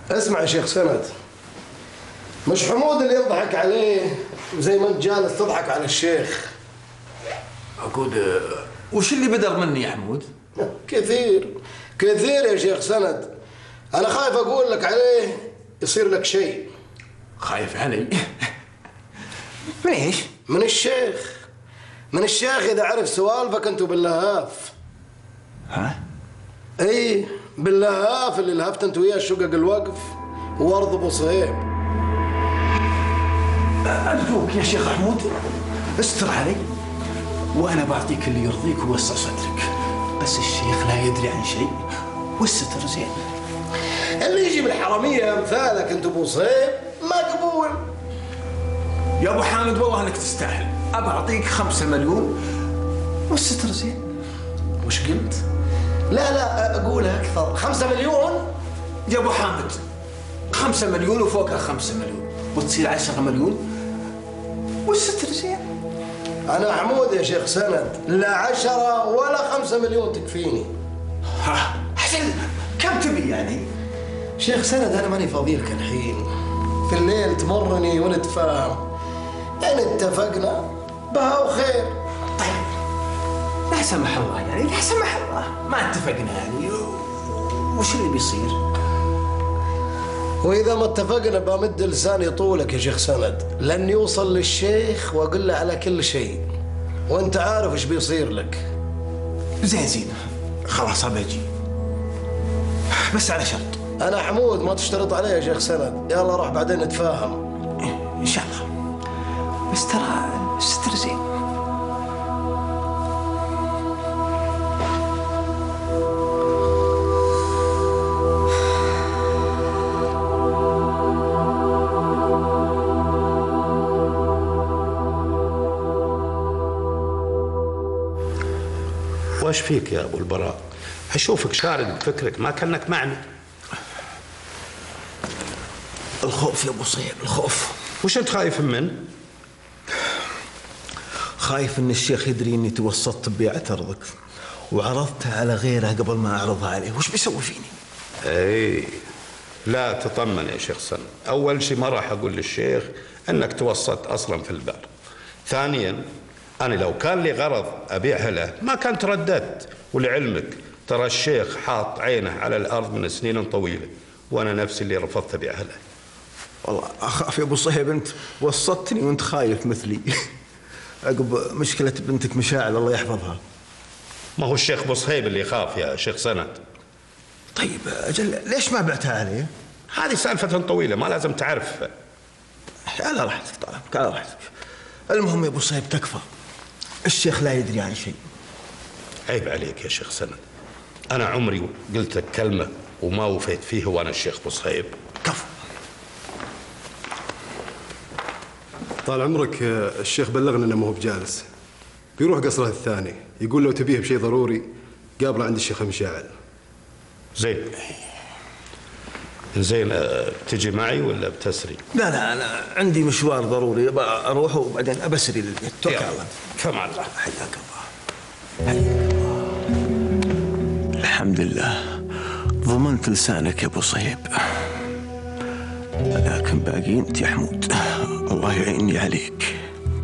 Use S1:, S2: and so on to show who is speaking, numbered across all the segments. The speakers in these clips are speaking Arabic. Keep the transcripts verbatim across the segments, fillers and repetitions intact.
S1: اسمع يا شيخ سند، مش حمود اللي يضحك عليه زي ما انت جالس تضحك على الشيخ.
S2: عقود وش اللي بدر مني يا حمود؟
S1: كثير كثير يا شيخ سند، انا خايف اقول لك عليه يصير لك شيء.
S2: خايف علي؟ من ايش؟
S1: من الشيخ من الشيخ اذا عرف سوالفك انتو باللهاف.
S2: ها؟
S1: اي باللهاف اللي لهفت انت وياه شقق الوقف وارض ابو صهيب.
S2: ارجوك يا شيخ حمود استر علي وانا بعطيك اللي يرضيك ووسع صدرك، بس الشيخ لا يدري عن شيء والستر زين.
S1: اللي يجي بالحراميه امثالك انت ابو صهيب مقبول.
S2: يا ابو حامد والله انك تستاهل، ابى اعطيك خمسة مليون والستر زين.
S1: وش قلت؟ لا لا اقولها اكثر. خمسة مليون
S2: يا ابو حامد، خمسة مليون وفوقها خمسة مليون وتصير عشرة مليون والستر زين.
S1: انا حمود يا شيخ سند، لا عشرة ولا خمسة مليون تكفيني.
S2: ها حسن كم تبي يعني؟
S1: شيخ سند انا ماني فاضيلك الحين، في الليل تمرني ونتفاهم، ان اتفقنا بها وخير.
S2: طيب لا سمح الله يعني، لا سمح الله ما اتفقنا يعني وش اللي بيصير؟
S1: واذا ما اتفقنا بمد لساني طولك يا شيخ سند، لن يوصل للشيخ واقول له على كل شيء، وانت عارف ايش بيصير لك.
S2: زين زين خلاص ابى اجي، بس على شرط.
S1: انا حمود ما تشترط علي يا شيخ سند، يلا روح بعدين نتفاهم.
S2: ان شاء الله، بس ترى الستر زين.
S3: وش فيك يا ابو البراء؟ اشوفك شارد بفكرك ما كانك معني.
S2: الخوف يا ابو صهيب، الخوف.
S3: وش انت خايف منه؟
S2: خايف ان الشيخ يدري اني توسطت ببيعة ارضك وعرضتها على غيره قبل ما اعرضها عليه، وش بيسوي فيني؟
S3: اي لا تطمن يا شيخ سن، اول شيء ما راح اقول للشيخ انك توسطت اصلا في البر. ثانيا انا لو كان لي غرض ابيعها له ما كان ترددت، ولعلمك ترى الشيخ حاط عينه على الارض من سنين طويله، وانا نفسي اللي رفضت ابيعها له.
S2: والله اخاف يا ابو صهيب انت وسطتني وانت خايف مثلي عقب مشكله بنتك مشاعل الله يحفظها.
S3: ما هو الشيخ ابو صهيب اللي يخاف يا شيخ سند.
S2: طيب اجل ليش ما بعتها عليه؟
S3: هذه سالفه طويله ما لازم تعرف.
S2: على راحتك طال عمرك على راحتك. المهم يا ابو صهيب تكفى، الشيخ لا يدري عن شيء.
S3: عيب عليك يا شيخ سند، انا عمري قلت لك كلمه وما وفيت فيه وانا الشيخ ابو صهيب.
S2: كفو.
S4: طال عمرك الشيخ بلغنا انه ما هو بجالس، بيروح قصره الثاني، يقول لو تبيه بشيء ضروري قابله عند الشيخ مشاعل.
S3: زين زين تجي معي ولا بتسري؟
S2: لا لا انا عندي مشوار ضروري اروح وبعدين ابسري للبيت. توكل على الله.
S3: كم على الله.
S2: حياك الله حياك الله. الحمد لله ضمنت لسانك يا ابو صهيب، لكن باقي انت يا حمود الله يعيني عليك.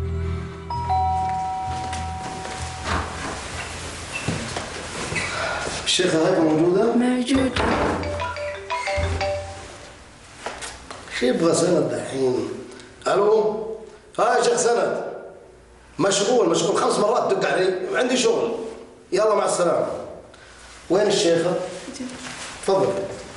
S1: الشيخة هايفة موجودة؟
S5: موجودة.
S1: شو يبغى سند الحين؟ الو؟ ها يا شيخ سند، مشغول مشغول خمس مرات دق علي، عندي شغل. يلا مع السلامة. وين الشيخة؟ تفضل.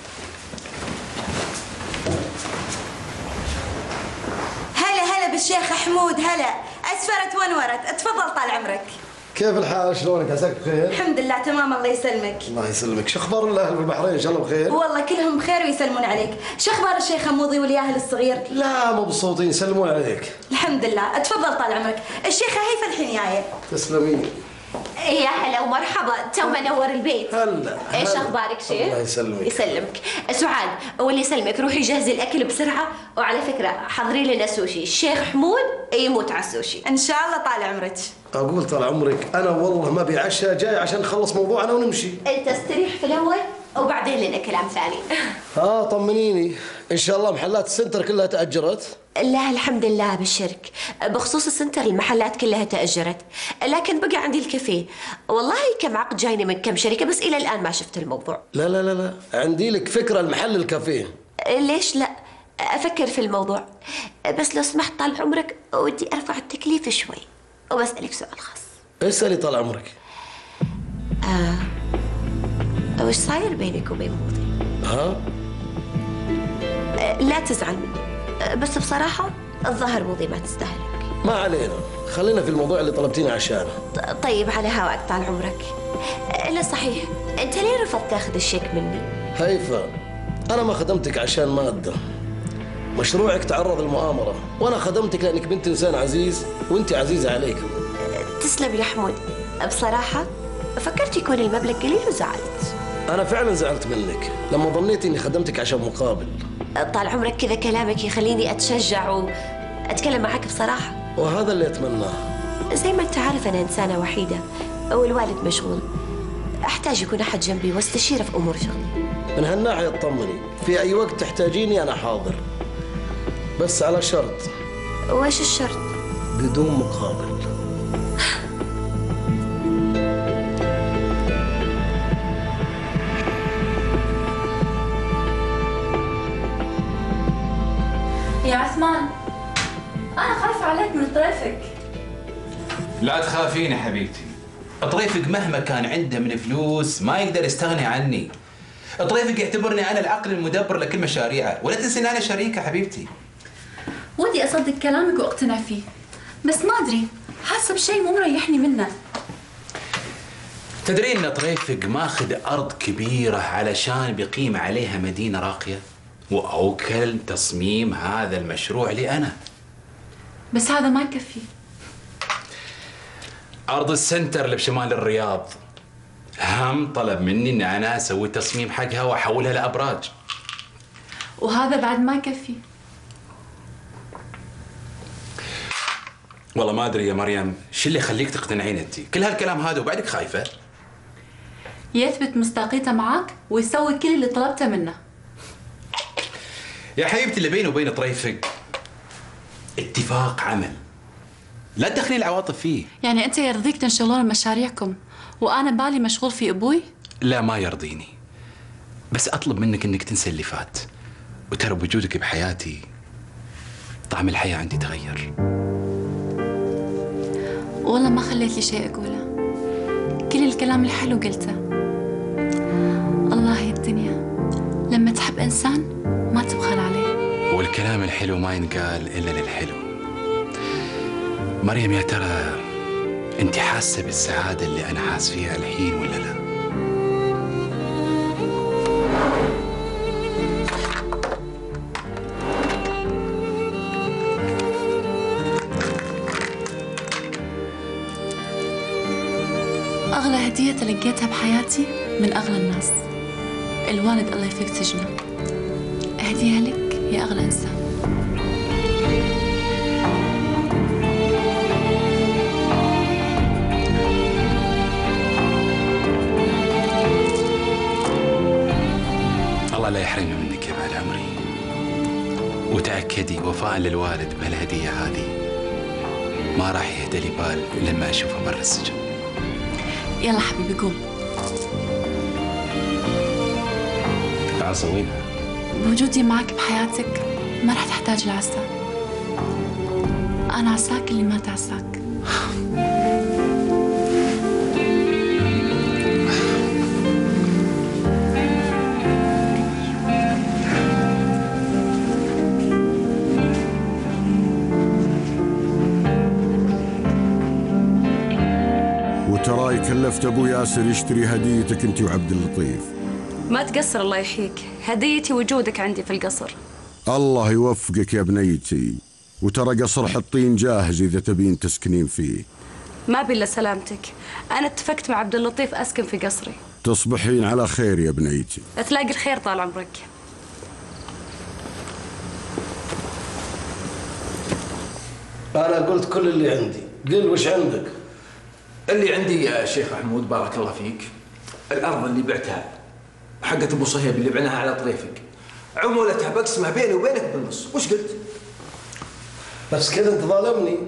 S5: هلا هلا بالشيخ حمود، هلا. اسفرت ونورت، تفضل طال عمرك.
S1: كيف الحال؟ شلونك؟ عساك بخير؟
S5: الحمد لله تمام الله يسلمك.
S1: الله يسلمك. شو اخبار الاهل بالبحرين؟ ان شاء الله بخير؟
S5: والله كلهم بخير ويسلمون عليك. شو اخبار الشيخ حموضي والياهل الصغير؟
S1: لا مبسوطين يسلمون عليك.
S5: الحمد لله. تفضل طال عمرك. الشيخة هيفا الحين جايه.
S1: تسلمين.
S6: يا هلا ومرحبا، تو منور البيت.
S1: هلا.
S6: ايش اخبارك شيخ؟
S1: الله يسلمك.
S6: يسلمك. سعاد واللي يسلمك روحي جهزي الاكل بسرعه، وعلى فكره حضري لنا سوشي، الشيخ حمود يموت على السوشي.
S5: ان شاء الله طال عمرك.
S1: اقول طال عمرك انا والله ما ابي عشاء، جاي عشان نخلص موضوعنا ونمشي.
S6: انت استريح في الاول وبعدين لنا كلام ثاني.
S1: ها طمنيني، ان شاء الله محلات السنتر كلها تأجرت؟
S6: لا الحمد لله بالشرك. بخصوص السنتر المحلات كلها تأجرت، لكن بقى عندي الكافيه. والله كم عقد جايني من كم شركة بس إلى الآن ما شفت الموضوع.
S1: لا لا لا لا، عندي لك فكرة المحل الكافيه.
S6: ليش لا؟ أفكر في الموضوع، بس لو سمحت طال عمرك ودي أرفع التكليف شوي وبسألك سؤال خاص.
S1: اسألي طال عمرك.
S6: آه وش صاير بينك وبين موضي؟
S1: ها؟
S6: آه لا تزعل مني، آه بس بصراحة الظاهر موضي ما تستاهلك.
S1: ما علينا، خلينا في الموضوع اللي طلبتيني عشانه.
S6: طيب على هواك طال عمرك. آه لا صحيح، أنت ليه رفضت تاخذ الشيك مني؟
S1: هيفا، أنا ما خدمتك عشان مادة. مشروعك تعرض للمؤامرة، وأنا خدمتك لأنك بنت إنسان عزيز وأنت عزيزة عليك.
S6: آه تسلم يا حمود. بصراحة فكرت يكون المبلغ قليل وزعلت.
S1: أنا فعلا زعلت منك لما ظنيت إني خدمتك عشان مقابل.
S6: طال عمرك كذا كلامك يخليني أتشجع وأتكلم معك بصراحة.
S1: وهذا اللي أتمناه.
S6: زي ما أنت عارف أنا إنسانة وحيدة والوالد مشغول، أحتاج يكون أحد جنبي واستشيره في أمور شغلي.
S1: من هالناحية اطمني، في أي وقت تحتاجيني أنا حاضر، بس على شرط.
S6: وإيش الشرط؟
S1: بدون مقابل.
S7: يا عثمان، أنا خايفة عليك من طريفك.
S2: لا تخافين يا حبيبتي، طريفك مهما كان عنده من فلوس ما يقدر يستغني عني. طريفك يعتبرني أنا العقل المدبر لكل مشاريعه، ولا تنسي إن أنا شريكة حبيبتي.
S7: ودي أصدق كلامك وأقتنع فيه، بس ما أدري، حاسة بشيء مو مريحني منه.
S2: تدرين إن طريفك ماخذ أرض كبيرة علشان بيقيم عليها مدينة راقية، وأوكل تصميم هذا المشروع لي أنا.
S7: بس هذا ما يكفي.
S2: أرض السنتر اللي بشمال الرياض هم طلب مني إن أنا أسوي تصميم حقها وأحولها لأبراج.
S7: وهذا بعد ما يكفي.
S2: والله ما أدري يا مريم، شو اللي يخليك تقتنعين أنت؟ كل هالكلام هذا وبعدك خايفة؟
S7: يثبت مصداقيته معاك ويسوي كل اللي طلبته منه.
S2: يا حبيبتي اللي بيني وبين طريفك اتفاق عمل، لا تدخلي العواطف فيه.
S7: يعني أنت يرضيك تنشغلون مشاريعكم وأنا بالي مشغول في أبوي؟
S2: لا ما يرضيني، بس أطلب منك إنك تنسي اللي فات، وترى بوجودك بحياتي طعم الحياة عندي تغير.
S7: والله ما خليت لي شيء أقوله، كل الكلام الحلو قلته. الله يا الدنيا، لما تحب إنسان ما تبخل عليه.
S2: والكلام الحلو ما ينقال إلا للحلو. مريم يا ترى أنت حاسة بالسعادة اللي أنا حاس فيها الحين ولا لا؟
S7: أغلى هدية تلقيتها بحياتي من أغلى الناس، الوالد الله يفك سجنه. هدية لك يا أغلى إنسان.
S2: الله لا يحرمني منك يا بعد عمري، وتأكدي وفاء للوالد بهالهدية هذه ما راح يهدى لي بال لما أشوفه برا السجن.
S7: يلا حبيبي قوم.
S2: العصا وينها؟
S7: بوجودي معك بحياتك ما راح تحتاج العصا. أنا عساك اللي ما تعساك.
S8: وتراي كلفت ابو ياسر يشتري هديتك انت وعبد اللطيف.
S9: ما تقصر الله يحييك، هديتي وجودك عندي في القصر.
S8: الله يوفقك يا بنيتي، وترى قصر حطين جاهز اذا تبين تسكنين فيه.
S9: ما بي الا سلامتك، انا اتفقت مع عبد اللطيف اسكن في قصري.
S8: تصبحين على خير يا بنيتي.
S9: تلاقي الخير طال عمرك.
S1: أنا قلت كل اللي عندي، قل وش عندك؟
S2: اللي عندي يا شيخ حمود بارك الله فيك، الأرض اللي بعتها
S10: حقت ابو صهيب اللي بعناها على طريفك، عمولتها بقسمها بيني وبينك بالنص، وش قلت؟
S1: بس كذا انت ظالمني.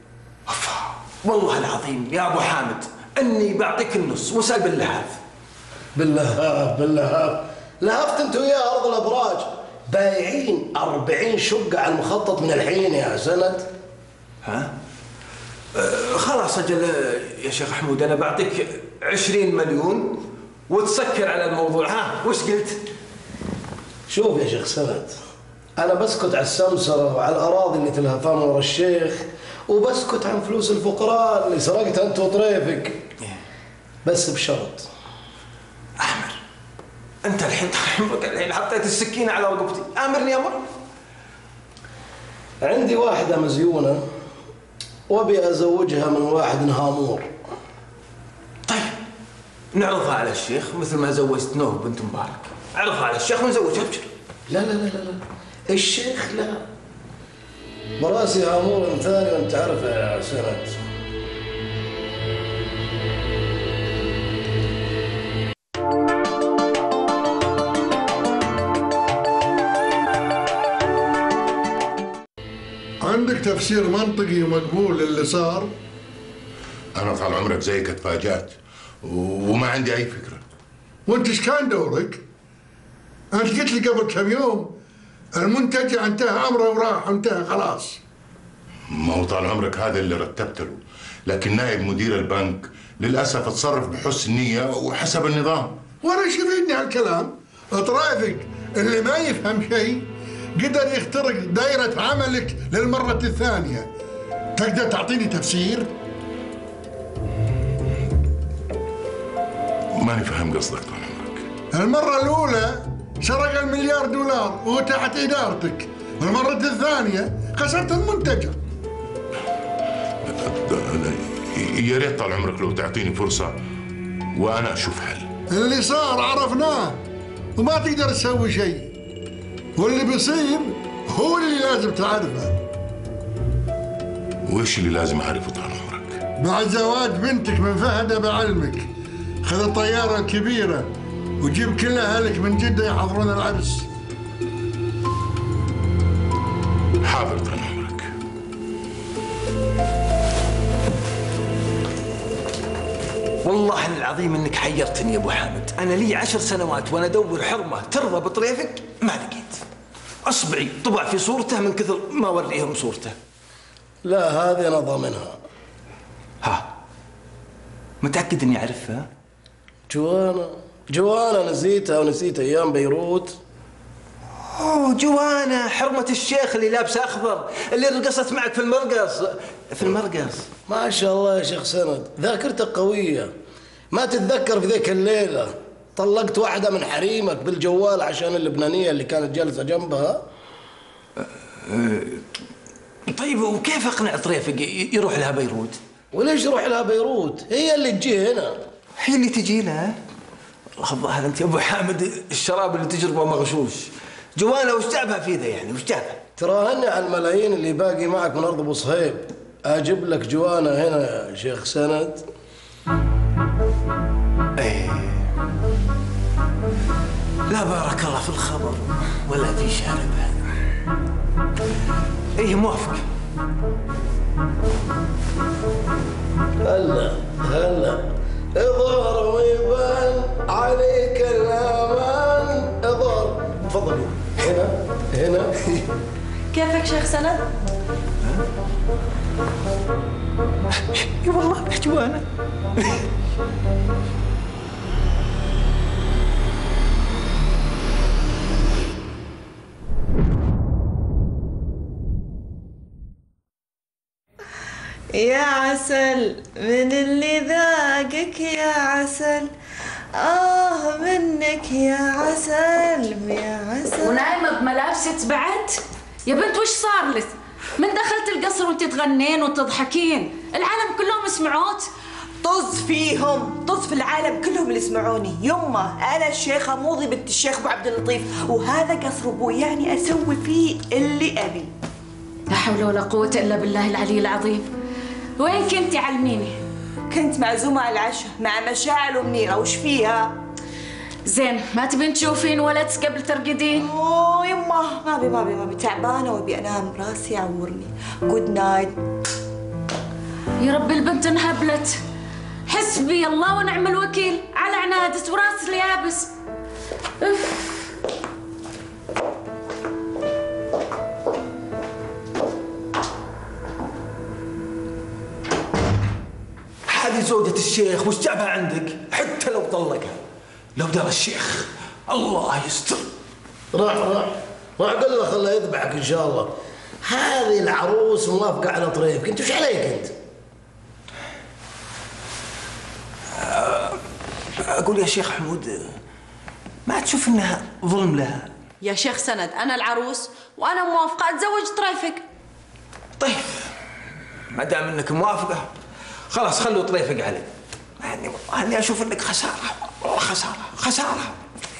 S10: والله العظيم يا ابو حامد اني بعطيك النص واسال باللهاف.
S1: باللهاف باللهاف لهفت انت وياه ارض الابراج، بايعين أربعين شقه على المخطط من الحين يا سند.
S10: ها؟ آه خلاص اجل يا شيخ حمود، انا بعطيك عشرين مليون وتسكر على الموضوع. ها وش قلت؟
S1: شوف يا شيخ سند، انا بسكت على السمسره وعلى الاراضي اللي تلهفها من ورا الشيخ، وبسكت عن فلوس الفقراء اللي سرقتها انت وطريفك، بس بشرط.
S10: احمر انت الحين الحين حطيت السكينه على رقبتي، امرني امر.
S1: عندي واحده مزيونه وابي ازوجها من واحد نهامور.
S10: طيب نعرضها على الشيخ مثل ما زوجت نوح بنت مبارك، عرضها على الشيخ ونزوجها ابشر.
S1: لا لا لا لا لا الشيخ لا، براسي هامور ثاني وانت عارفه يا سند.
S11: عندك تفسير منطقي ومقبول للي صار؟
S12: أنا طال عمرك زيك اتفاجأت وما عندي أي فكرة.
S11: وأنت إيش كان دورك؟ أنت قلت لي قبل كم يوم المنتجع انتهى أمره وراح وانتهى خلاص.
S12: ما هو طال عمرك هذا اللي رتبت له، لكن نائب مدير البنك للأسف اتصرف بحسن نية وحسب النظام.
S11: وأنا ايش يفيدني هالكلام؟ طريفك اللي ما يفهم شيء قدر يخترق دائرة عملك للمرة الثانية. تقدر تعطيني تفسير؟
S12: ماني فاهم قصدك طال عمرك.
S11: المرة الأولى سرق المليار دولار وهو تحت إدارتك، والمرة الثانية خسرت المنتجع.
S12: يا ريت طال عمرك لو تعطيني فرصة وأنا أشوف حل.
S11: اللي صار عرفناه وما تقدر تسوي شيء، واللي بيصير هو اللي لازم تعرفه.
S12: وإيش اللي لازم أعرفه طال عمرك؟
S11: بعد زواج بنتك من فهد بعلمك، خذ الطيارة الكبيرة وجيب كل أهلك من جدة يحضرون العرس.
S12: حاضر طال عمرك.
S10: والله العظيم انك حيرتني يا ابو حامد، انا لي عشر سنوات وانا ادور حرمه ترضى بطريفك ما لقيت. اصبعي طبع في صورته من كثر ما اوريهم صورته.
S1: لا هذه انا ضامنها.
S10: ها متاكد اني اعرفها؟
S1: جوانا جوانا نسيتها ونسيت ايام بيروت.
S10: اوه جوانا حرمه الشيخ اللي لابسه اخضر اللي رقصت معك في المرقص. في المرقص
S1: ما شاء الله يا شيخ سند، ذاكرتك قويه. ما تتذكر في ذيك الليله طلقت واحده من حريمك بالجوال عشان اللبنانيه اللي كانت جالسه جنبها؟
S10: طيب وكيف اقنع طريفك يروح لها بيروت؟
S1: وليش يروح لها بيروت؟ هي اللي تجي هنا.
S10: هي اللي تجي لها؟ والله الظاهر انت يا ابو حامد الشراب اللي تجربه مغشوش. جوانا وش جابها في ذا يعني؟ وش جابها؟
S1: تراهني على الملايين اللي باقي معك من ارض ابو صهيب، اجيب لك جوانا هنا يا شيخ سند.
S10: ايه لا بارك الله في الخبر ولا في شاربها. ايه موافق.
S1: هلا هلا اظهر ويبان عليك الامان. اظهر تفضلوا هنا هنا.
S5: كيفك شيخ سند؟
S10: اي والله جوانا.
S13: يا عسل من اللي ذاقك يا عسل، آه منك يا عسل يا عسل.
S9: ونايمة بملابسك بعد؟ يا بنت وش صار لك؟ من دخلت القصر وانت تغنين وتضحكين، العالم كلهم يسمعوك.
S13: طز فيهم، طز في العالم كلهم اللي يسمعوني. يمه انا الشيخه موضي بنت الشيخ ابو عبد اللطيف، وهذا قصر ابوي يعني اسوي فيه اللي ابي.
S9: لا حول ولا قوة الا بالله العلي العظيم. وين كنتي علميني؟
S13: كنت معزومه على العشاء مع مشاعل ومنيره. وش فيها؟
S9: زين ما تبين تشوفين ولد قبل ترقدين؟
S13: اوه يمه ما ابي ما ابي ما ابي تعبانه وابي انام راسي يعورني. جود نايت.
S9: يا رب البنت انهبلت. حسبي الله ونعم الوكيل على عنادة وراس اليابس. اف.
S10: هذه زوجة الشيخ وش جابها عندك؟ حتى لو طلقها لو درى الشيخ الله يستر.
S1: راح راح راح قل له خله يذبحك ان شاء الله. هذه العروس موافقة على طريفك، انت وش عليك انت؟
S10: اقول يا شيخ حمود ما تشوف انها ظلم لها؟
S5: يا شيخ سند انا العروس وانا موافقة اتزوج طريفك.
S10: طيب ما دام انك موافقة خلاص خلوا طريفك علي. يعني اني اشوف انك خسارة والله خسارة خسارة.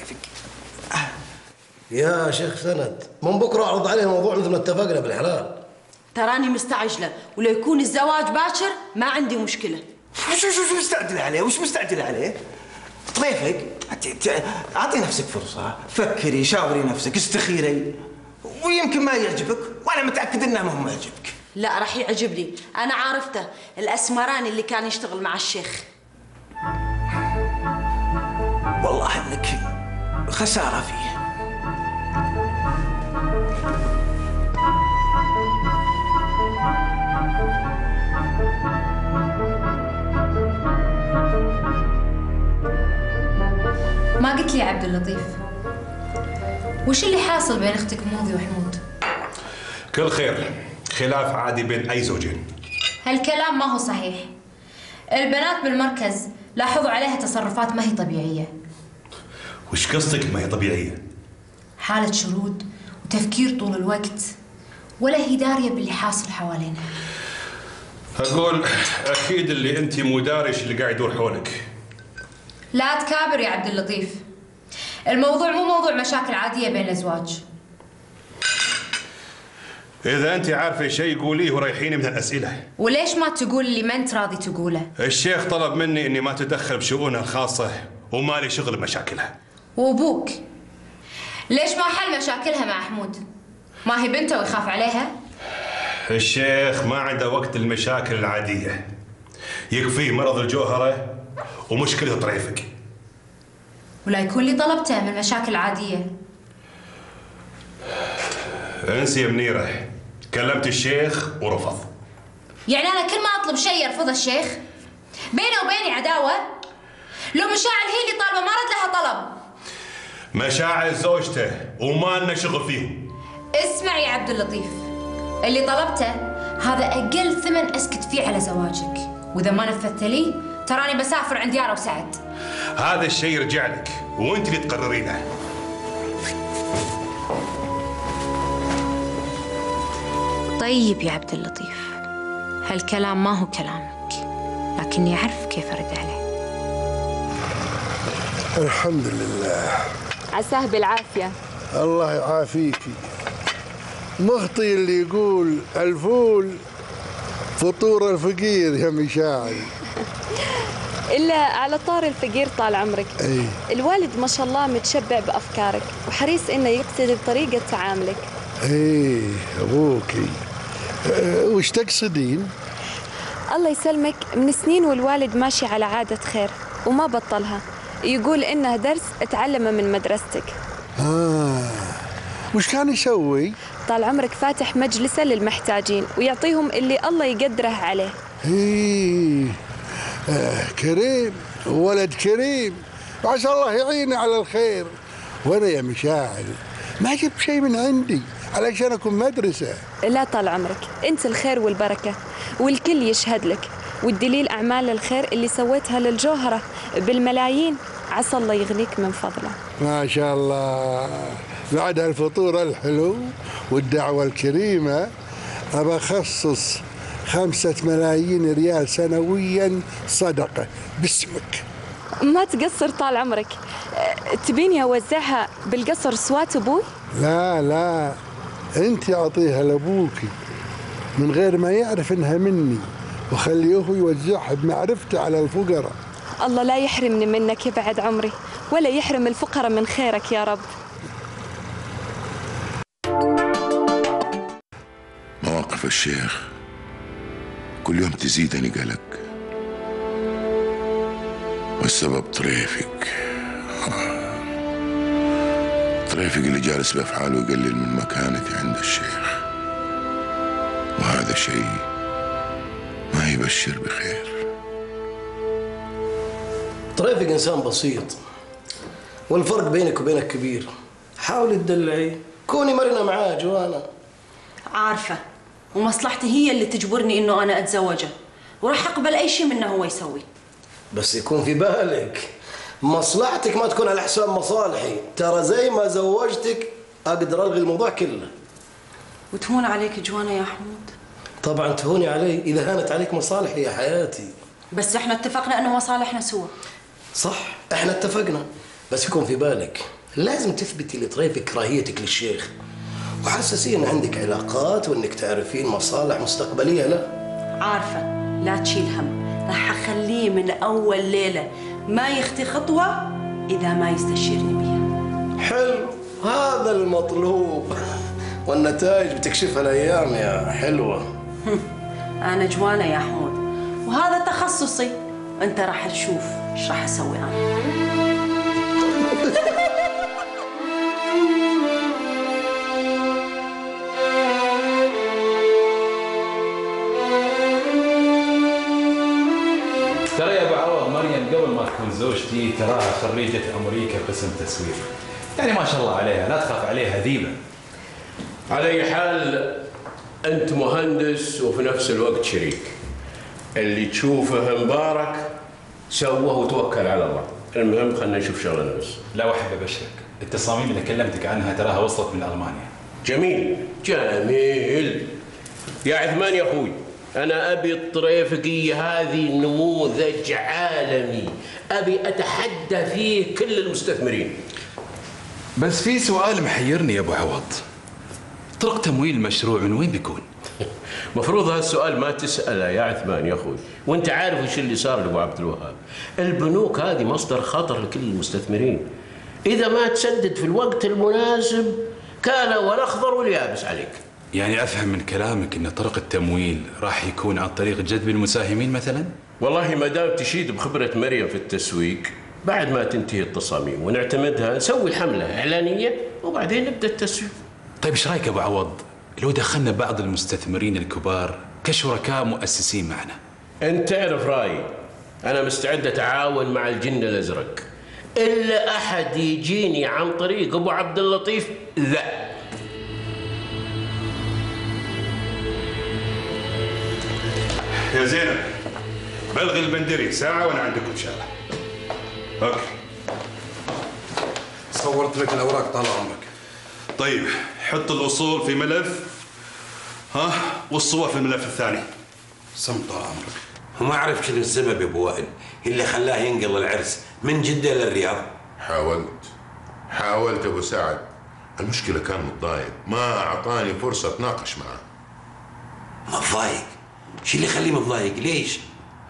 S1: يا شيخ سند من بكره اعرض عليه موضوع مثل ما اتفقنا بالحلال.
S5: تراني مستعجلة ولو يكون الزواج باكر ما عندي مشكلة.
S10: وش وش مستعجلة عليه؟ وش مستعجلة عليه؟ طريفك اعطي نفسك فرصة، فكري شاوري نفسك استخيري ويمكن ما يعجبك وانا متأكد انه ما هو معجبك.
S5: لا راح يعجبني، انا عارفته الاسمراني اللي كان يشتغل مع الشيخ.
S10: والله انك خسارة فيه.
S14: ما قلت لي يا عبد اللطيف وش اللي حاصل بين اختك موضي وحمود؟
S15: كل خير، خلاف عادي بين اي زوجين.
S14: هالكلام ما هو صحيح. البنات بالمركز لاحظوا عليها تصرفات ما هي طبيعية.
S15: وش قصدك ما هي طبيعية؟
S14: حالة شرود وتفكير طول الوقت ولا هي دارية باللي حاصل حوالينها.
S15: اقول اكيد اللي انت مو دارش اللي قاعد يدور حولك.
S14: لا تكابر يا عبد اللطيف، الموضوع مو موضوع مشاكل عادية بين الأزواج.
S15: إذا أنت عارفة شيء قوليه وريحيني من الأسئلة.
S14: وليش ما تقول اللي ما أنت راضي تقوله؟
S15: الشيخ طلب مني إني ما أتدخل بشؤونها الخاصة وما لي شغل بمشاكلها.
S14: وأبوك ليش ما حل مشاكلها مع حمود؟ ما هي بنته ويخاف عليها؟
S15: الشيخ ما عنده وقت المشاكل العادية، يكفيه مرض الجوهرة ومشكلة طريفك.
S14: ولا يكون لي طلبته من المشاكل العادية.
S15: انسي يا منيرة، كلمت الشيخ ورفض.
S14: يعني أنا كل ما أطلب شيء يرفض الشيخ؟ بيني وبيني عداوة؟ لو مشاعر هي اللي طالبة ما رد لها طلب.
S15: مشاعر زوجته وما لنا شغل فيهم.
S14: اسمع يا عبد اللطيف، اللي طلبته هذا أقل ثمن أسكت فيه على زواجك، وإذا ما نفذت لي تراني بسافر عند يارا وسعد.
S15: هذا الشيء يرجع لك وانت اللي تقررينه.
S14: طيب يا عبد اللطيف، هالكلام ما هو كلامك، لكني أعرف كيف أرد عليه.
S11: الحمد لله.
S16: عساه بالعافية.
S11: الله يعافيكي. مخطي اللي يقول الفول فطور الفقير يا مشاعر.
S16: إلا على طار الفقير طال عمرك.
S11: أي.
S16: الوالد ما شاء الله متشبع بأفكارك وحريص إنه يقتدي بطريقة تعاملك.
S11: ايه ابوكي. أه وش تقصدين؟
S16: الله يسلمك، من سنين والوالد ماشي على عادة خير وما بطلها، يقول إنه درس اتعلمه من مدرستك.
S11: آه وش كان يسوي؟
S16: طال عمرك فاتح مجلسه للمحتاجين ويعطيهم اللي الله يقدره عليه.
S11: ايه آه كريم، ولد كريم، عسى الله يعينه على الخير. وانا يا مشاعر ما جبت شيء من عندي علشان اكون مدرسه.
S16: لا طال عمرك، انت الخير والبركه والكل يشهد لك، والدليل اعمال الخير اللي سويتها للجوهره بالملايين، عسى الله يغنيك من فضله.
S11: ما شاء الله. بعد الفطور الحلو والدعوه الكريمه ابى اخصص خمسة ملايين ريال سنويا صدقه باسمك.
S16: ما تقصر طال عمرك. تبيني اوزعها بالقصر سوات ابوي؟
S11: لا لا، انت اعطيها لابوكي من غير ما يعرف انها مني، وخليه يوزعها بمعرفته على الفقراء.
S16: الله لا يحرمني منك يا بعد عمري، ولا يحرم الفقراء من خيرك يا رب.
S17: مواقف الشيخ كل يوم تزيدني قلق، والسبب طريفك. طريفك اللي جالس بأفعاله يقلل من مكانتي عند الشيخ، وهذا شيء ما يبشر بخير.
S1: طريفك إنسان بسيط، والفرق بينك وبينك كبير. حاولي تدلعي، كوني مرنة معاه جوانا.
S9: عارفة، ومصلحتي هي اللي تجبرني إنه أنا أتزوجه، وراح أقبل أي شيء منه هو يسوي.
S1: بس يكون في بالك مصلحتك ما تكون على حساب مصالحي. ترى زي ما زوجتك أقدر ألغي الموضوع كله.
S9: وتهون عليك جوانا يا حمود؟
S1: طبعا تهوني علي إذا هانت عليك مصالحي يا حياتي.
S9: بس احنا اتفقنا إنه مصالحنا سوا.
S1: صح، احنا اتفقنا، بس يكون في بالك لازم تثبتي لطريفك كراهيتك للشيخ، وحسسيه ان عندك علاقات وانك تعرفين مصالح مستقبليه له.
S9: عارفة، لا تشيل هم، راح اخليه من اول ليلة ما يخطي خطوة اذا ما يستشيرني بيها.
S1: حلو، هذا المطلوب، والنتائج بتكشفها الايام يا حلوة.
S9: انا جوانا يا حمود، وهذا تخصصي، انت راح تشوف ايش راح اسوي انا.
S2: ترى يا ابو عوض مريم قبل ما تكون زوجتي تراها خريجة امريكا قسم تسويق، يعني ما شاء الله عليها، لا تخاف عليها ذيبه.
S18: على اي حال انت مهندس وفي نفس الوقت شريك، اللي تشوفه مبارك سوه وتوكل على الله. المهم خلينا نشوف شغلنا بس.
S2: لا واحب ابشرك، التصاميم اللي كلمتك عنها تراها وصلت من المانيا.
S18: جميل جميل يا عثمان يا اخوي، انا ابي الطريفقيه هذه نموذج عالمي، ابي اتحدى فيه كل المستثمرين.
S2: بس في سؤال محيرني يا ابو عوض، طرق تمويل المشروع من وين بيكون؟
S18: مفروض هالسؤال ما تسأله يا عثمان يا أخوي، وأنت عارف وش اللي صار لأبو عبد الوهاب. البنوك هذه مصدر خطر لكل المستثمرين، إذا ما تسدد في الوقت المناسب كان والأخضر واليابس عليك.
S2: يعني أفهم من كلامك أن طرق التمويل راح يكون عن طريق جذب المساهمين مثلا؟
S18: والله ما دام تشيد بخبرة مريم في التسويق، بعد ما تنتهي التصاميم ونعتمدها نسوي حملة إعلانية وبعدين نبدأ التسويق.
S2: طيب ايش رايك ابو عوض لو دخلنا بعض المستثمرين الكبار كشركاء مؤسسين معنا؟
S18: انت تعرف رايي، انا مستعد اتعاون مع الجن الازرق، الا احد يجيني عن طريق ابو عبد اللطيف ذا.
S15: يا زينب بلغي البندري ساعه وانا عندكم ان شاء الله. اوكي.
S4: صورت لك الاوراق طال عمرك.
S15: طيب حط الاصول في ملف، ها، والصور في الملف الثاني.
S4: سم طال عمرك.
S19: وما اعرف شنو السبب يا ابو وائل اللي خلاه ينقل العرس من جده للرياض.
S12: حاولت حاولت ابو سعد، المشكله كان متضايق، ما اعطاني فرصه اتناقش معاه.
S19: متضايق؟ شو اللي يخليه متضايق؟ ليش؟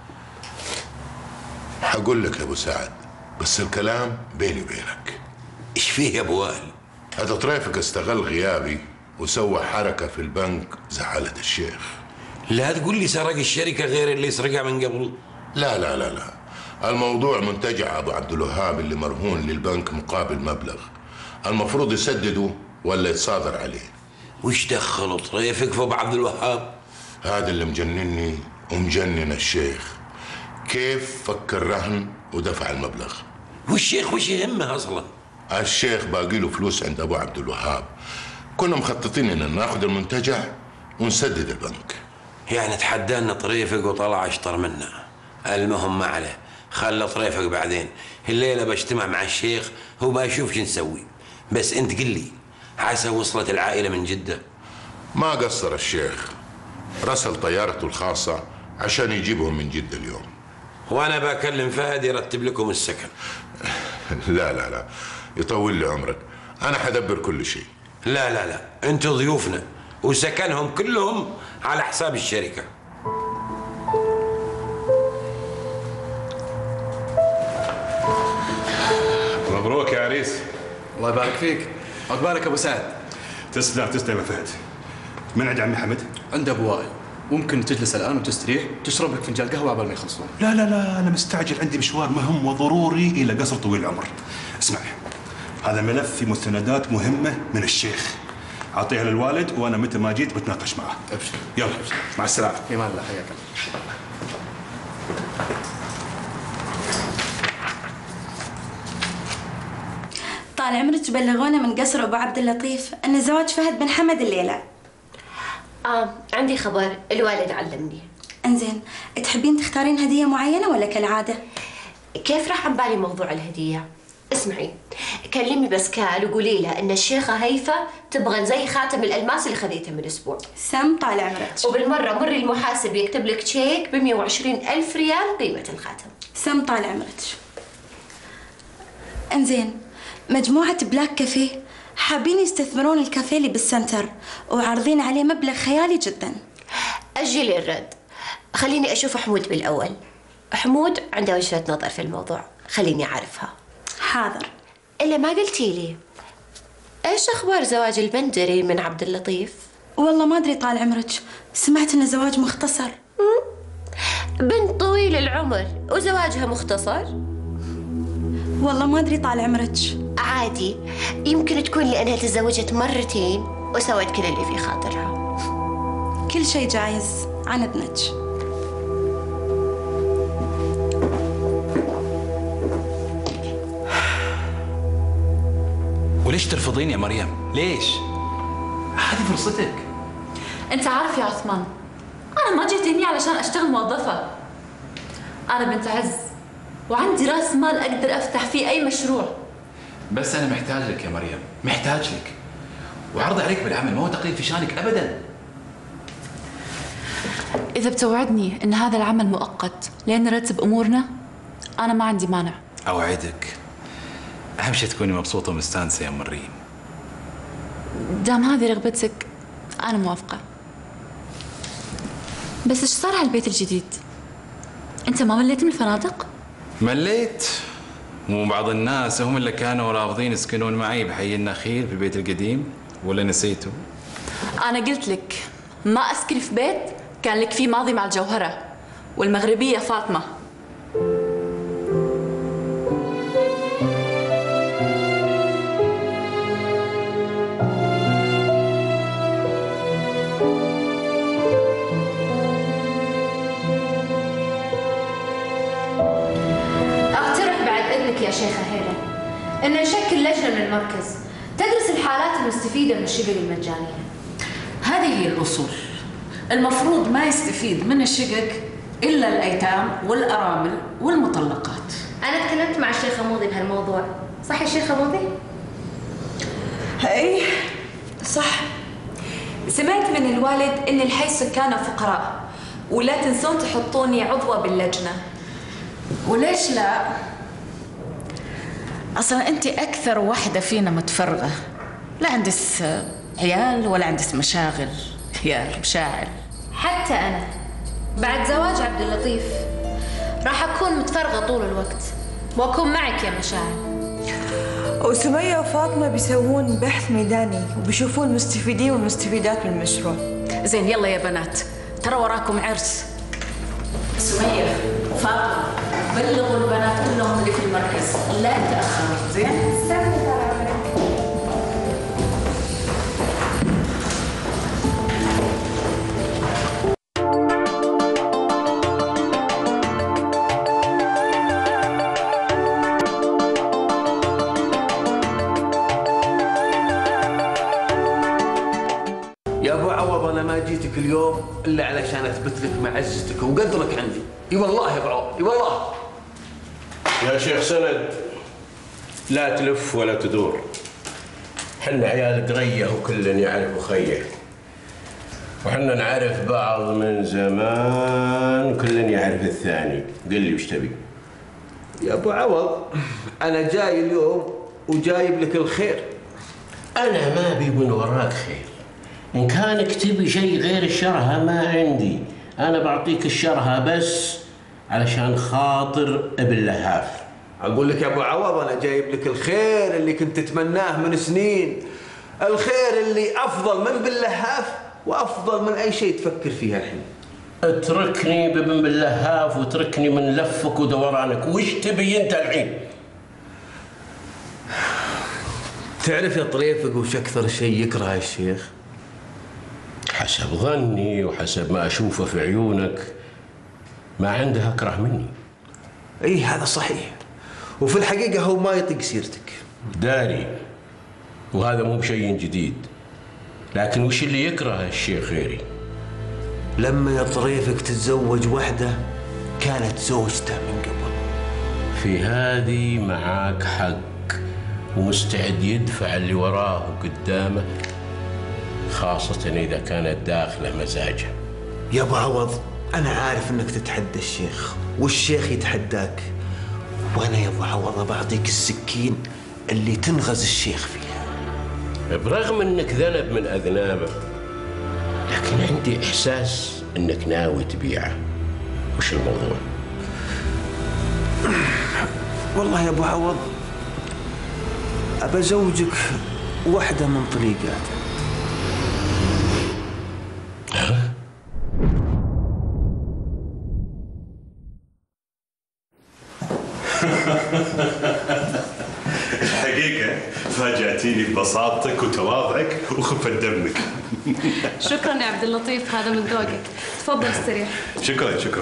S12: حقول لك يا ابو سعد، بس الكلام بيني وبينك.
S19: ايش فيه يا ابو وائل؟
S12: هذا طريفك استغل غيابي وسوى حركه في البنك زعلت الشيخ.
S19: لا تقول لي سرق الشركه غير اللي سرقها من قبل.
S12: لا لا لا لا، الموضوع منتجع ابو عبد الوهاب اللي مرهون للبنك مقابل مبلغ، المفروض يسدده ولا يتصادر عليه.
S19: وش دخله طريفك في ابو عبد الوهاب؟
S12: هذا اللي مجنني ومجنن الشيخ، كيف فك الرهن ودفع المبلغ.
S19: والشيخ وش يهمه اصلا؟
S12: الشيخ باقي له فلوس عند ابو عبد الوهاب، كنا مخططين ان ناخذ المنتجع ونسدد البنك.
S19: يعني تحدانا طريفك وطلع اشطر منا. المهم ما عليه، خلى طريفك بعدين. الليله بجتمع مع الشيخ وبشوف شو نسوي. بس انت قل لي، عسى وصلت العائله من جده؟
S12: ما قصر الشيخ، رسل طيارته الخاصه عشان يجيبهم من جده اليوم.
S19: وانا بكلم فهد يرتب لكم السكن.
S12: لا لا لا، يطول لي عمرك، انا حدبر كل شيء.
S19: لا لا لا، انتوا ضيوفنا وسكنهم كلهم على حساب الشركه.
S20: الله يبارك فيك. عقبالك ابو سعد.
S15: تسلم تسلم يا فهد. من عند عمي حمد؟
S20: عند ابو وائل. ممكن تجلس الان وتستريح تشرب لك فنجان قهوه قبل ما يخلصون.
S15: لا لا لا انا مستعجل، عندي مشوار مهم وضروري الى قصر طويل العمر. اسمع، هذا ملف في مستندات مهمه من الشيخ، اعطيها للوالد وانا متى ما جيت بتناقش معه.
S20: ابشر.
S15: يلا مع السلامه.
S20: في امان الله. حياك الله.
S5: طال عمرك بلغونا من قصر ابو عبد اللطيف ان زواج فهد بن حمد الليله.
S6: اه عندي خبر، الوالد علمني.
S5: انزين، تحبين تختارين هديه معينه ولا كالعاده؟
S6: كيف راح عن بالي موضوع الهديه؟ اسمعي، كلمي بسكال وقولي له ان الشيخه هيفا تبغى زي خاتم الالماس اللي خذيته من اسبوع.
S5: سم طال عمرك.
S6: وبالمره مري المحاسب يكتب لك تشيك ب مئة وعشرين ألف ريال قيمه الخاتم.
S5: سم طال عمرك. انزين، مجموعه بلاك كافيه حابين يستثمرون الكافيه اللي بالسنتر وعارضين عليه مبلغ خيالي جدا.
S6: اجلي الرد، خليني اشوف حمود بالاول. حمود عنده وجهه نظر في الموضوع، خليني اعرفها.
S5: حاضر.
S6: الا ما قلتي لي ايش اخبار زواج البندري من عبد اللطيف؟
S5: والله ما ادري طال عمرك، سمعت انه زواج مختصر.
S6: بنت طويل العمر وزواجها مختصر؟
S5: والله ما ادري طال عمرك.
S6: عادي، يمكن تكون لانها تزوجت مرتين وسوت كل اللي في خاطرها.
S5: كل شيء جايز عن ابنك.
S2: وليش ترفضين يا مريم؟ ليش؟ هذه فرصتك.
S7: انت عارف يا عثمان، انا ما جيت هني علشان اشتغل موظفه. انا بنت عز وعندي راس مال اقدر افتح فيه اي مشروع.
S2: بس انا محتاج لك يا مريم، محتاج لك. وعرض عليك بالعمل ما هو تقليل في شانك ابدا.
S7: اذا بتوعدني ان هذا العمل مؤقت لين نرتب امورنا، انا ما عندي مانع.
S2: اوعدك. اهم شيء تكوني مبسوطه ومستانسه يا مريم.
S7: دام هذه رغبتك انا موافقه. بس ايش صار على البيت الجديد؟ انت ما مليت من الفنادق؟
S2: مليت، مو بعض الناس هم اللي كانوا رافضين يسكنون معي بحي النخيل في البيت القديم، ولا نسيتوا؟
S7: انا قلت لك ما اسكن في بيت كان لك فيه ماضي مع الجوهره والمغربيه فاطمه.
S14: يا شيخة هيلا إن نشكل لجنة من المركز تدرس الحالات المستفيدة من الشقق المجانية.
S9: هذه هي الأصول. المفروض ما يستفيد من الشقق إلا الأيتام والأرامل والمطلقات.
S14: أنا تكلمت مع الشيخة موضي بهالموضوع، صح يا شيخة موضي؟
S16: إيه صح. سمعت من الوالد إن الحي سكانه فقراء، ولا تنسون تحطوني عضوة باللجنة.
S9: وليش لا؟ أصلا أنت أكثر واحدة فينا متفرغة، لا عندك عيال ولا عندك مشاغل يا مشاعر.
S14: حتى أنا بعد زواج عبد اللطيف راح أكون متفرغة طول الوقت وأكون معك يا مشاعر.
S13: وسمية وفاطمة بيسوون بحث ميداني وبيشوفون المستفيدين والمستفيدات من المشروع.
S9: زين يلا يا بنات، ترى وراكم عرس. سمية فاطمة بلغوا البنات كلهم اللي في المركز لا تتأخروا. زين؟
S18: يا ابو عوض انا ما جيتك اليوم الا علشان اثبت لك معزتك وقدرك عندي. اي والله يا ابو عوض، اي والله.
S21: يا شيخ سند لا تلف ولا تدور،
S18: حنا عيال قريه وكل يعرف اخيه، وحنا نعرف بعض من زمان وكل يعرف الثاني. قل لي وش تبي؟
S10: يا ابو عوض انا جاي اليوم وجايب لك الخير.
S18: انا ما ابي من وراك خير، ان كانك تبي شيء غير الشرهه ما عندي. انا بعطيك الشرهه بس علشان خاطر ابن لهاف.
S10: اقول لك يا ابو عوض انا جايب لك الخير اللي كنت تتمناه من سنين، الخير اللي افضل من باللهاف وافضل من اي شيء تفكر فيه الحين.
S18: اتركني بابن باللهاف واتركني من لفك ودورانك، وش تبي انت الحين؟
S10: تعرف يا طريفق وش اكثر شيء يكره الشيخ؟
S18: حسب ظني وحسب ما اشوفه في عيونك ما عنده اكره مني.
S10: اي هذا صحيح، وفي الحقيقه هو ما يطيق سيرتك.
S18: داري، وهذا مو بشيء جديد، لكن وش اللي يكره الشيخ غيري؟
S10: لما يا طريفك تتزوج وحده كانت زوجته من قبل.
S18: في هذه معاك حق، ومستعد يدفع اللي وراه وقدامه، خاصة إذا كانت داخلة مزاجه.
S10: يا أبو عوض أنا عارف إنك تتحدى الشيخ والشيخ يتحداك، وأنا يا أبو عوض بعطيك السكين اللي تنغز الشيخ فيها.
S18: برغم إنك ذنب من أذنابه، لكن عندي إحساس إنك ناوي تبيعه. وش الموضوع؟
S10: والله يا أبو عوض أبى أزوجك واحدة من طليقاته.
S15: الحقيقة فاجأتيني ببساطتك وتواضعك وخفة دمك.
S3: شكرا يا عبد اللطيف، هذا من ذوقك. تفضل استريح.
S15: شكرا شكرا.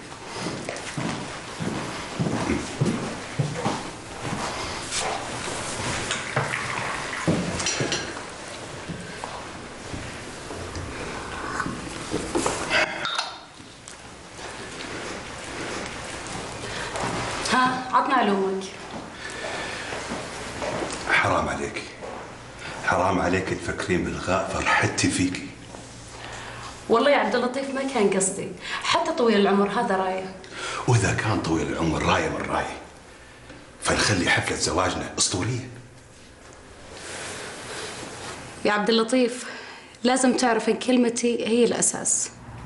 S3: ها عطنا علومك.
S15: حرام عليك، حرام عليك تفكرين بالغاء فرحتي فيكي.
S3: والله يا عبد اللطيف ما كان قصدي، حتى طويل العمر هذا رايه.
S15: واذا كان طويل العمر رايه من رايه فنخلي حفله زواجنا اسطوريه.
S3: يا عبد اللطيف لازم تعرف ان كلمتي هي الاساس.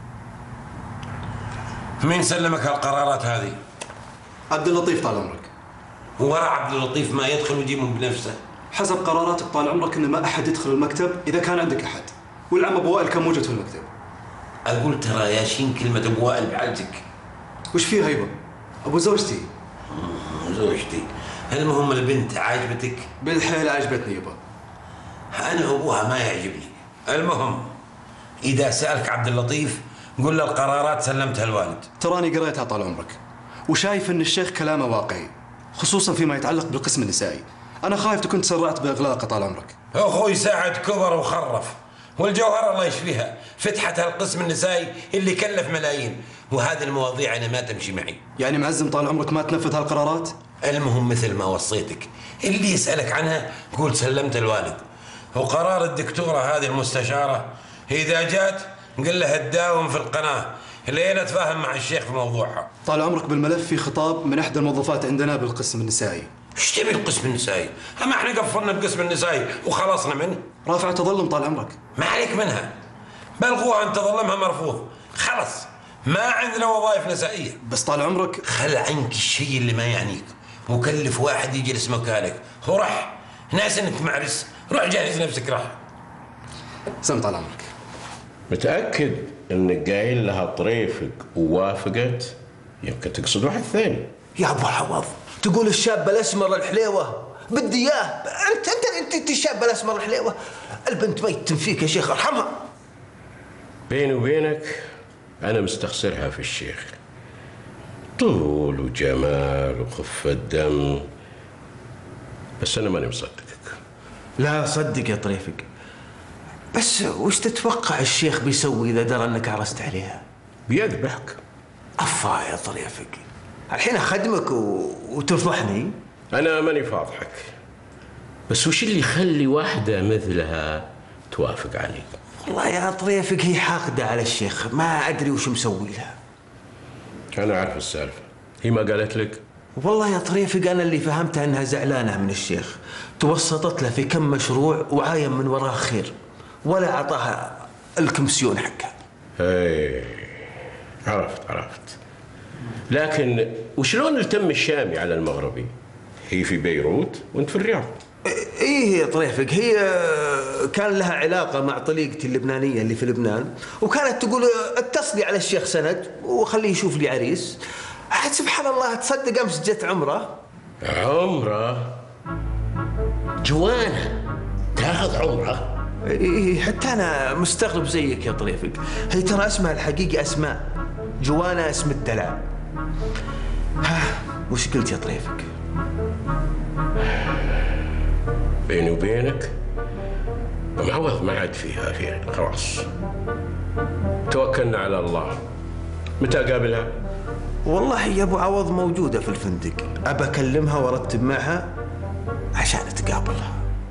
S19: مين سلمك هالقرارات هذه؟
S20: عبد اللطيف طال عمرك.
S19: ورا عبد اللطيف ما يدخل ويجيبهم بنفسه.
S20: حسب قراراتك طال عمرك ان ما احد يدخل المكتب اذا كان عندك احد، والعم ابو وائل كان موجود في المكتب.
S19: اقول ترى ياشين كلمه ابو وائل بعجزك.
S20: وش فيه هيبه؟ ابو زوجتي.
S19: زوجتي. المهم البنت عاجبتك؟
S20: بالحيل عجبتني يبا.
S19: انا ابوها ما يعجبني. المهم اذا سالك عبد اللطيف قل له القرارات سلمتها الوالد.
S20: تراني قريتها طال عمرك وشايف ان الشيخ كلامه واقعي، خصوصا فيما يتعلق بالقسم النسائي. انا خايف تكون تسرعت باغلاقه طال عمرك.
S19: اخوي سعد كبر وخرف، والجوهره الله يشفيها فتحت هالقسم النسائي اللي كلف ملايين، وهذه المواضيع انا ما تمشي معي.
S20: يعني معزم طال عمرك ما تنفذ هالقرارات؟
S19: المهم مثل ما وصيتك، اللي يسالك عنها قول سلمت الوالد، وقرار الدكتوره هذه المستشاره اذا جات قل لها تداوم في القناه لين اتفاهم مع الشيخ في موضوعها.
S20: طال عمرك بالملف في خطاب من احدى الموظفات عندنا بالقسم النسائي.
S19: ايش تبي القسم النسائي؟ اما احنا قفلنا القسم النسائي وخلصنا منه.
S20: رافعه تظلم طال عمرك.
S19: ما عليك منها، بلغوها ان تظلمها مرفوض، خلص ما عندنا وظائف نسائيه.
S20: بس طال عمرك
S19: خل عنك الشيء اللي ما يعنيك، وكلف واحد يجلس مكانك، وروح ناس انك معرس، روح جهز نفسك راح.
S20: سم طال عمرك.
S18: متأكد انك قايل لها طريفك ووافقت؟ يمكن تقصد واحد ثاني.
S10: يا ابو عوض تقول الشاب الاسمر الحليوه بدي اياه. انت انت انت الشاب الاسمر الحليوه، البنت ميت فيك يا شيخ ارحمها.
S18: بيني وبينك انا مستخسرها في الشيخ، طول وجمال وخفة دم، بس انا ماني مصدقك.
S10: لا صدق يا طريفك، بس وش تتوقع الشيخ بيسوي اذا درى انك عرست عليها؟
S18: بيذبحك.
S10: افا يا طريفك، الحين اخدمك و... وتفضحني.
S18: انا ماني فاضحك، بس وش اللي يخلي واحده مثلها توافق علي؟
S10: والله يا طريفك هي حاقده على الشيخ، ما ادري وش مسوي لها.
S18: انا عارف السالفه، هي ما قالت لك؟
S10: والله يا طريفك انا اللي فهمتها انها زعلانه من الشيخ، توسطت له في كم مشروع وعاين من وراه خير، ولا اعطاها الكمسيون حقها.
S18: اي عرفت عرفت، لكن وشلون التم الشامي على المغربي؟ هي في بيروت وانت في الرياض.
S10: ايه يا طريفك، هي كان لها علاقة مع طليقتي اللبنانية اللي في لبنان، وكانت تقول اتصلي على الشيخ سند وخليه يشوف لي عريس. عاد سبحان الله تصدق امس جت عمره.
S18: عمره؟ جوانا تاخذ عمره؟
S10: ايه حتى انا مستغرب زيك يا طريفك. هي ترى اسمها الحقيقي اسماء، جوانا اسم الدلع. ها وش قلت يا طريفك؟
S18: بيني وبينك معوض ما عاد فيها خير، خلاص توكلنا على الله. متى قابلها؟
S10: والله يا ابو عوض موجودة في الفندق، ابى اكلمها وارتب معها عشان نتقابلها.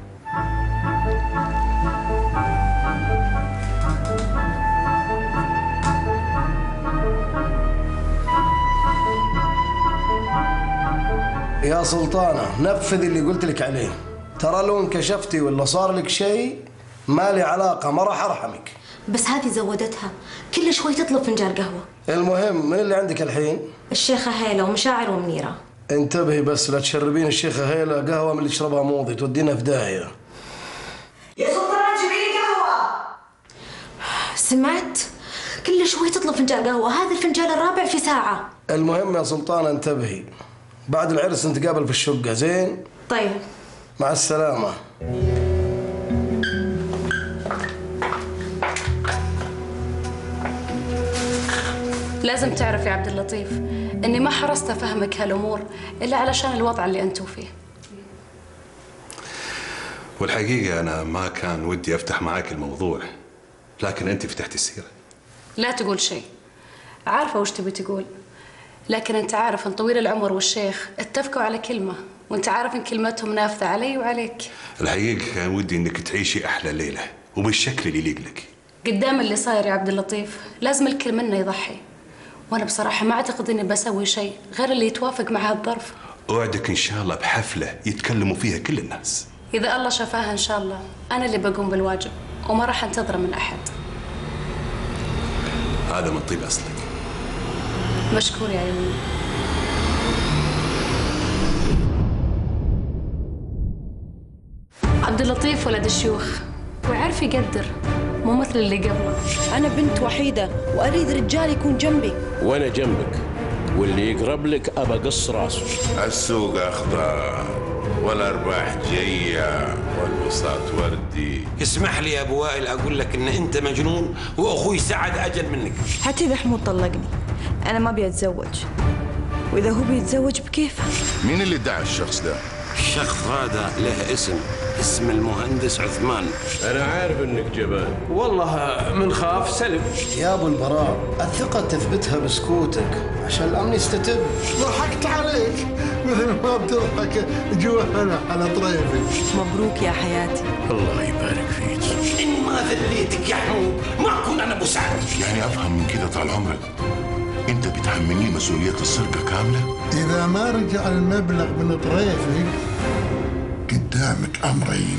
S1: يا سلطانة نفذ اللي قلت لك عليه، ترى لو انكشفتي ولا صار لك شيء ما لي علاقة، ما راح أرحمك.
S5: بس هذه زودتها، كل شوي تطلب فنجان قهوة.
S1: المهم من اللي عندك الحين؟
S5: الشيخة هيلة ومشاعر ومنيرة.
S1: انتبهي بس لا تشربين الشيخة هيلة قهوة من اللي تشربها موضي تودينا في داهية.
S13: يا سلطانة جيبي لي قهوة.
S5: سمعت؟ كل شوي تطلب فنجان قهوة، هذا الفنجان الرابع في ساعة.
S1: المهم يا سلطانة انتبهي، بعد العرس نتقابل في الشقة، زين؟
S5: طيب
S1: مع السلامة.
S3: لازم تعرف يا عبد اللطيف اني ما حرصت افهمك هالامور الا علشان الوضع اللي انتم فيه.
S15: والحقيقة أنا ما كان ودي أفتح معاك الموضوع، لكن أنت فتحت السيرة.
S3: لا تقول شيء، عارفه وش تبي تقول، لكن انت عارف ان طويل العمر والشيخ اتفقوا على كلمه، وانت عارف ان كلمتهم نافذه علي وعليك.
S15: الحقيقة كان ودي إنك تعيشي أحلى ليلة وبالشكل اللي يليق لك.
S3: قدام اللي صاير يا عبد اللطيف لازم الكل منا يضحي، وانا بصراحه ما اعتقد اني بسوي شيء غير اللي يتوافق مع هالظرف.
S15: أوعدك إن شاء الله بحفلة يتكلموا فيها كل الناس.
S3: اذا الله شفاها ان شاء الله، انا اللي بقوم بالواجب وما راح انتظره من احد.
S15: هذا من طيب أصلك.
S3: مشكور يا عيوني. عبد اللطيف ولد الشيوخ ويعرف يقدر، مو مثل اللي قبله.
S13: أنا بنت وحيدة وأريد رجال يكون جنبي.
S18: وأنا جنبك، واللي يقرب لك أبى قص راسه.
S12: السوق أخضر والأرباح جاية والبساط وردي.
S19: اسمح لي يا أبو وائل أقول لك إن أنت مجنون وأخوي سعد أجل منك.
S13: حتى إذا حمود طلقني أنا ما أبي أتزوج، وإذا هو بيتزوج بكيفه.
S12: مين اللي ادعى الشخص ده؟
S19: الشخص هذا له اسم، اسم المهندس عثمان.
S18: أنا عارف إنك جبان.
S10: والله من خاف سلم.
S1: يا أبو البراء الثقة تثبتها بسكوتك عشان الأمن يستتب.
S11: ضحكت عليك مثل ما بتضحك جوانا على طريفك.
S13: مبروك يا حياتي.
S12: الله يبارك فيك.
S19: إن ما ذليتك يا حمود ما أكون أنا أبو سعد.
S12: يعني أفهم من كده طال عمرك أنت بتحملني مسؤولية السرقة كاملة؟
S11: إذا ما رجع المبلغ من طريفك قدامك أمرين.